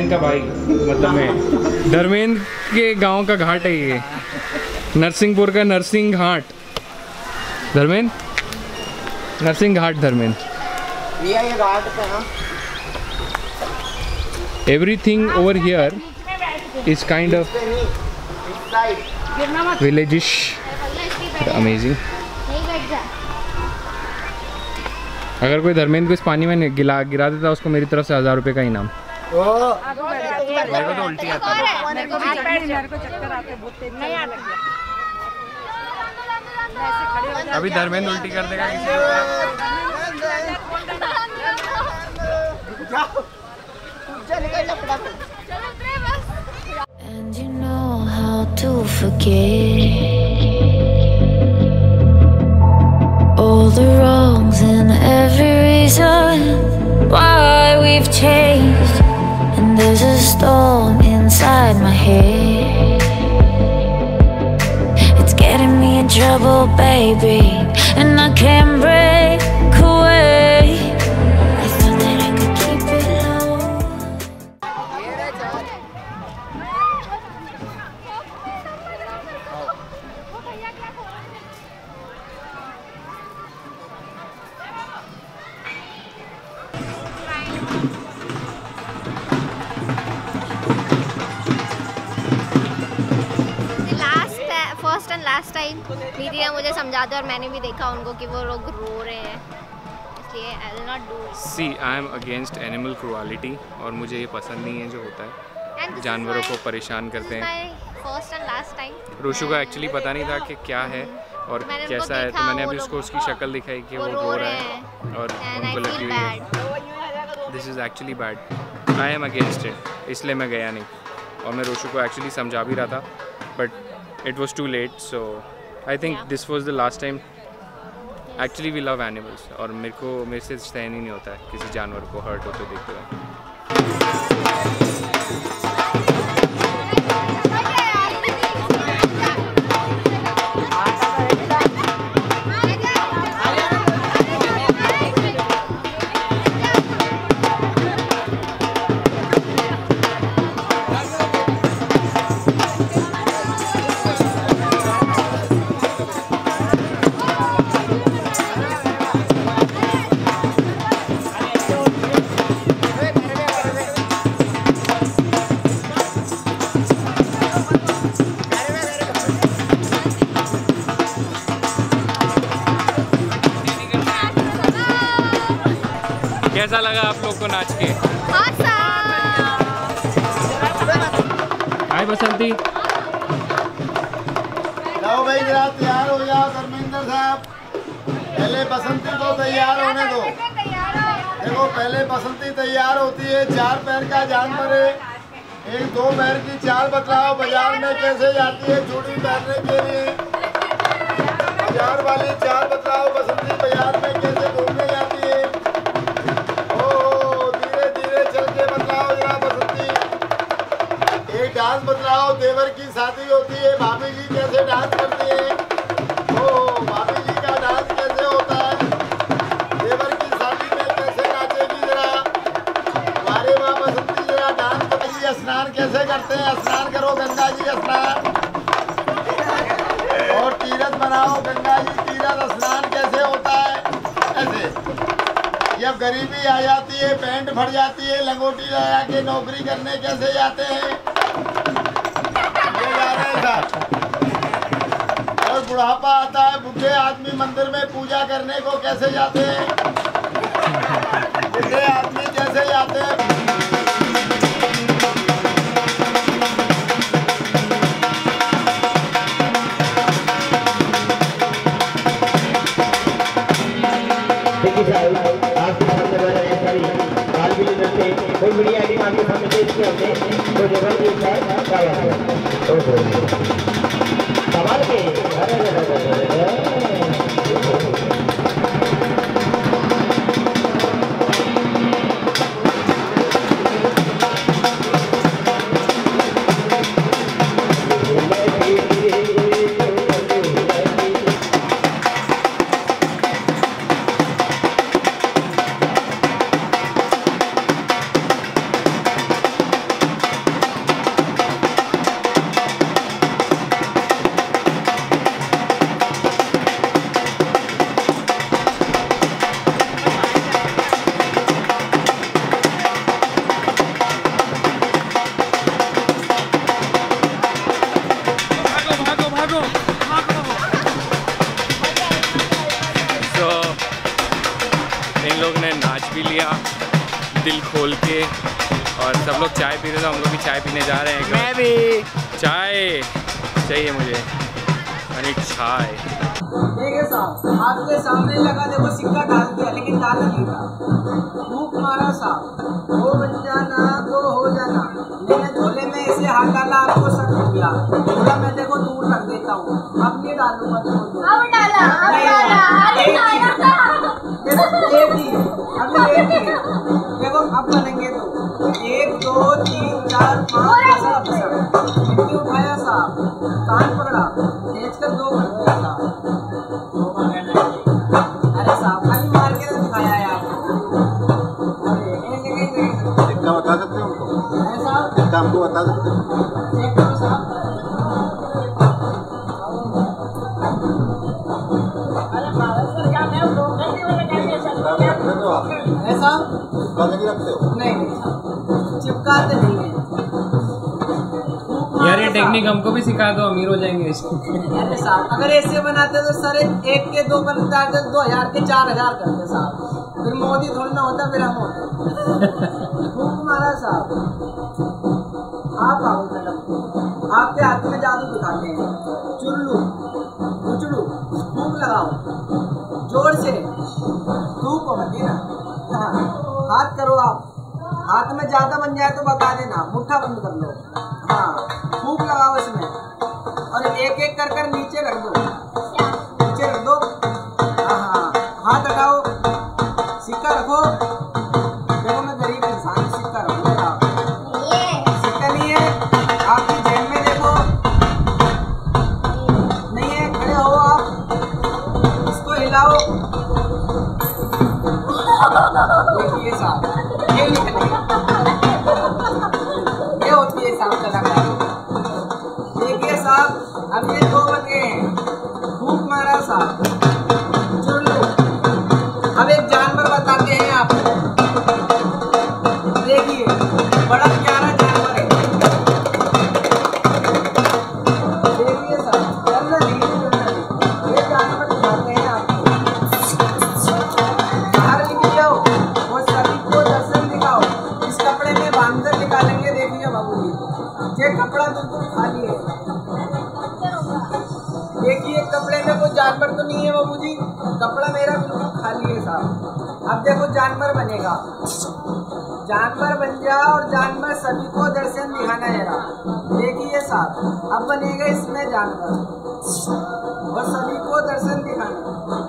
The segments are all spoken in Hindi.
धर्मेंद्र का भाई, मतलब मैं धर्मेंद्र के गांव का घाट है ये, नरसिंहपुर का नरसिंह घाट। धर्मेंद्र, नरसिंह घाट धर्मेंद्र। ये घाट पे ना everything over here is kind of villagish, amazing. अगर कोई धर्मेंद्र को इस पानी में गिरा देता उसको मेरी तरफ से 1000 रुपये का इनाम। मेरे को तो उल्टी आता है। मेरे को चक्कर आते नहीं आते। अभी धर्मेंद्र उल्टी कर देगा किसी And you know how to forget all the wrongs and every reason why we've changed. And there's a storm inside my head. It's getting me in trouble, baby, and I can't break away. I thought that I could keep it low. First and last time दीदी ने मुझे समझा दिया और मैंने भी देखा उनको कि वो लोग रो रहे हैं, इसलिए I will not do. See I am against animal cruelty, और मुझे ये पसंद नहीं है जो होता है, जानवरों को परेशान करते हैं। First and last time Roshu को एक्चुअली पता नहीं था कि क्या है और कैसा है, तो मैंने अभी उसको उसकी शक्ल दिखाई कि वो रो रहा है और उनको लगी हुई है। This is actually bad, I am against it, इसलिए मैं गया नहीं। और मैं रोशु को एक्चुअली समझा भी रहा था, but it was too late, so I think this was the last time. Actually we love animals, और मेरे से सहन ही नहीं होता है किसी जानवर को हर्ट होते देखते हुए। कैसा लगा आप लोग को नाच के? हाय बसंती। जाओ भाई जरा तैयार हो जाओ धर्मेंद्र साहब। पहले बसंती को तैयार होने दो। देखो पहले बसंती तैयार होती है, 4 पैर का जानवर है, 1-2 पैर की चाल बतलाओ बाजार में कैसे जाती है चूड़ी पहनने के लिए। बाजार वाली चाल बतलाओ बसंती बाजार में कैसे घूमने जाती है। डांस बतलाओ, देवर की शादी होती है, भाभी जी कैसे डांस करती है। ओ भाभी जी का डांस कैसे होता है, देवर की शादी में कैसे नाचेगी जरा। हमारे माँ बसंती जरा डांस करेगी। स्नान कैसे करते हैं, स्नान करो गंगा जी स्नान, और तीरथ बनाओ गंगा जी तीरथ। स्नान कैसे होता है, ऐसे। जब गरीबी आ जाती है, पैंट फट जाती है, लंगोटी लगा के नौकरी करने कैसे जाते हैं, और बुढ़ापा आता है, बूढ़े आदमी मंदिर में पूजा करने को कैसे जाते हैं, बूढ़े आदमी कैसे जाते हैं। कोई बड़ी आइटम आपके सामने पेश किया हमने, तो जगह की सवाल के खोल के और सब लोग चाय पी रहे थे, हम लोग भी चाय पीने जा रहे हैं। मैं भी चाय चाहिए मुझे, अरे चाय। देखिए साहब, आपके सामने लगा, देखो सिक्का डाल दिया लेकिन डाला नहीं था, फूंक मारा साहब, वो बन जाना तो हो जाना। मैंने झोले में ऐसे हाथ डाला, आपको शक हो गया, झोला मैं देखो दूर रख देता हूँ, अब नहीं डालूंगा। देखो अब बनेंगे तो 1 2 3 4 5 मिट्टी उठाया साहब, कान पकड़ा, खींच कर 2 बन गया साहब। अरे साहब खाली मार के दिखाया है आपको। सिक्का बता सकते हो उनको? साहब सिक्का हमको बता सकते हो? चेक करो साहब। ऐसा नहीं रखते हो? नहीं, चिपकाते नहीं है यार ये टेक्निक हमको भी सिखा दो, अमीर हो जाएंगे इसको। अरे साहब अगर ऐसे बनाते तो सारे 1 के 2 बनता, 2000 के 4000 करते साहब, फिर मोदी थोड़ी ना होता, फिर हम होते। फूंक मारा साहब, आप आओ मैडम, आपके हाथ में जादू दिखाते हैं। चुल्लू उचड़ू फूंक लगाओ जोर से, फूंक होती ना। हाँ हाथ करो आप, हाथ में ज्यादा बन जाए तो बता देना, मुट्ठा बंद कर लो। हाँ फूंक लगाओ इसमें और एक एक कर कर नीचे रख दो, नीचे रख दो। हाँ हाथ हटाओ, सिक्का रखो। देखो मैं गरीब इंसान, सिक्का रखूंगा, सिक्का नहीं है आपकी जेब में, देखो नहीं है, खड़े हो आप, इसको हिलाओ। देखिए साहब ये निकलेगा, ये होती है साहब कलाकारी। देखिए साहब अब ये 2 बन गए हैं, फूंक मारा साहब, चुल्लू। अब एक जानवर बताते हैं आपको, देखिए बड़ा प्यारा जानवर है। देखिए साहब चलना नहीं, ये जानवर दिखाते हैं आपको। बाहर निकल जाओ और सभी को दर्शन दिखाओ। इस कपड़े में बांधकर निकालेंगे, देखिए बाबू जी, ये कपड़ा बिल्कुल खाली है। देखिए कपड़े में कोई जानवर तो नहीं है बाबू जी, कपड़ा मेरा बिल्कुल खाली है साहब। अब देखो जानवर बनेगा, जानवर बन जाओ और जानवर सभी को दर्शन दिखाना है। देखिए साहब अब बनेगा इसमें जानवर और सभी को दर्शन दिखाना।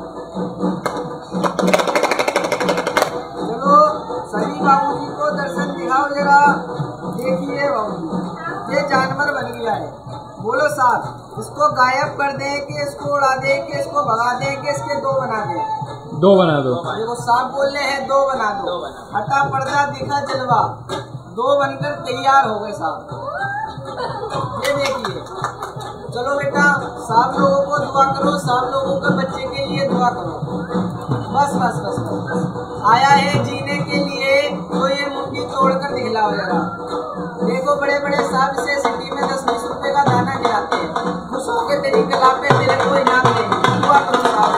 चलो सभी बाबू जी को दर्शन दिखाओ जरा। देखिए बाबू जी ये जानवर बन गया है, बोलो साहब इसको गायब कर दें कि इसको उड़ा दें कि इसको भगा दें कि इसके 2 बना दें? 2 बना दो। देखो साहब बोल रहे हैं 2 बना दो, हटा पर्दा दिखा जलवा, 2 बनकर तैयार हो गए साहब। ये देखिए, चलो बेटा साहब लोगों को दुआ करो, साहब लोगों के बच्चे के लिए दुआ करो। बस बस बस बस, आया है जीने के लिए तो ये मुट्ठी तोड़कर दिखलाओ जरा। देखो बड़े बड़े साहब से सिटी में 10-20 रुपए का दाना गिराते हैं, खुश होकर तेरी कला पे तेरे को इनाम देंगे। दुआ करो साहब।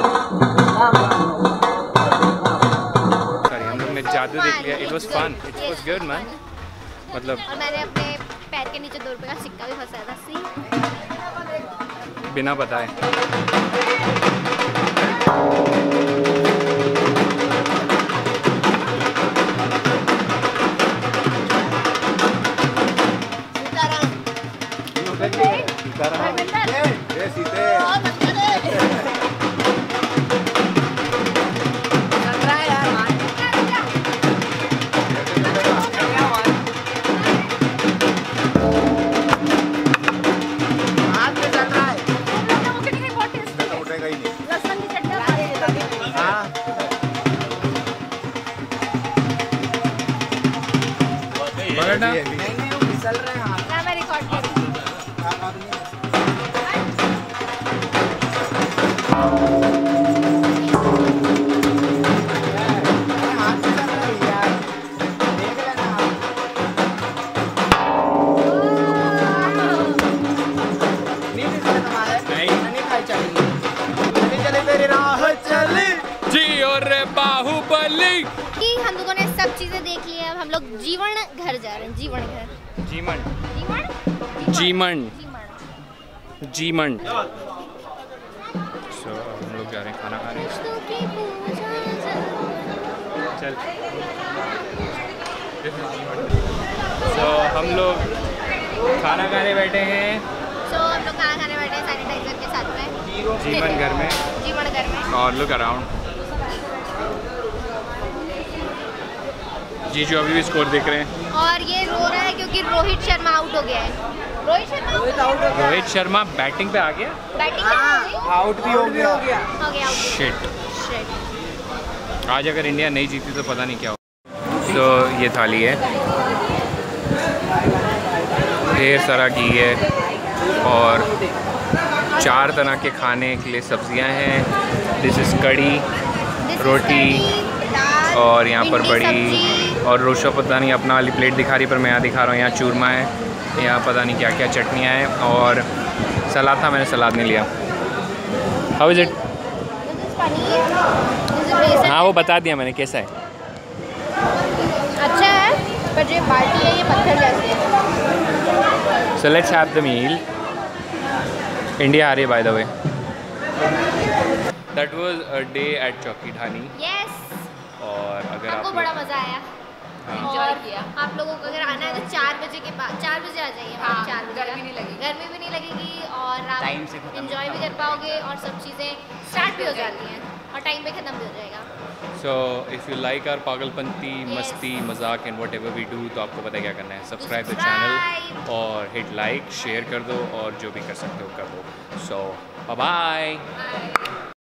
हम लोग ने जादू देख लिया, it was fun, it was good man. मतलब और मैंने अपने पैर के नीचे 2 रुपए का सिक्का भी फंसाया था, सी बिना बताए। मैं रिकॉर्ड कर रही हूँ। जी और बाहुबली की हम लोगों ने सब चीजें देख ली हैं। जीवन घर जा रहे हैं, जीवन घर। जीमन जीवन जीमन जीवन। जीमन। सो हम लोग जा रहे हैं खाना खाने। चल सो हम लोग खाना खाने बैठे हैं। हम लोग खाना खाने बैठे हैं सैनिटाइजर के साथ में। जीवन घर में। जीवन घर में। और लुक अराउंड। जीजू अभी भी स्कोर देख रहे हैं। और ये रो रहा है क्योंकि रोहित शर्मा आउट हो गया है। रोहित शर्मा बैटिंग पे आ गया। बैटिंग आउट भी हो गया। हो गया। शिट। आज अगर इंडिया नहीं जीती तो पता नहीं क्या हो। तो ये थाली है, ढेर सारा घी है और 4 तरह के खाने के लिए सब्जियां हैं। दिस इज़ कड़ी, रोटी और यहाँ पर बड़ी और रोशा पता नहीं अपना वाली प्लेट दिखा रही, पर मैं यहाँ दिखा रहा हूँ। यहाँ चूरमा है, यहाँ पता नहीं क्या क्या चटनियाँ हैं और सलाद था, मैंने सलाद नहीं लिया। How is it? हाँ वो बता दिया मैंने कैसा है। अच्छा है, पर जो बाटी है ये पत्थर जैसी है। So let's have the meal. India आ रही है by the way. That was a day at चौकी ढानी. Yes. और अगर आपको बड़ा मज़ा आया। एंजॉय किया। आप लोगों को अगर आना है तो 4 बजे के बाद 4 बजे आ जाइए। हाँ, 4 बजे गर्मी नहीं लगेगी। गर्मी भी नहीं लगेगी और आप टाइम से खत्म एंजॉय भी कर पाओगे और सब चीज़ें स्टार्ट भी हो जाती हैं और टाइम पे ख़त्म भी हो जाएगा। So if you like our पागलपंती, मस्ती, मजाक and whatever we do, तो आपको पता है क्या करना है। सब्सक्राइब द चैनल और हिट लाइक, शेयर कर दो और जो भी कर सकते हो कर दो। So bye bye.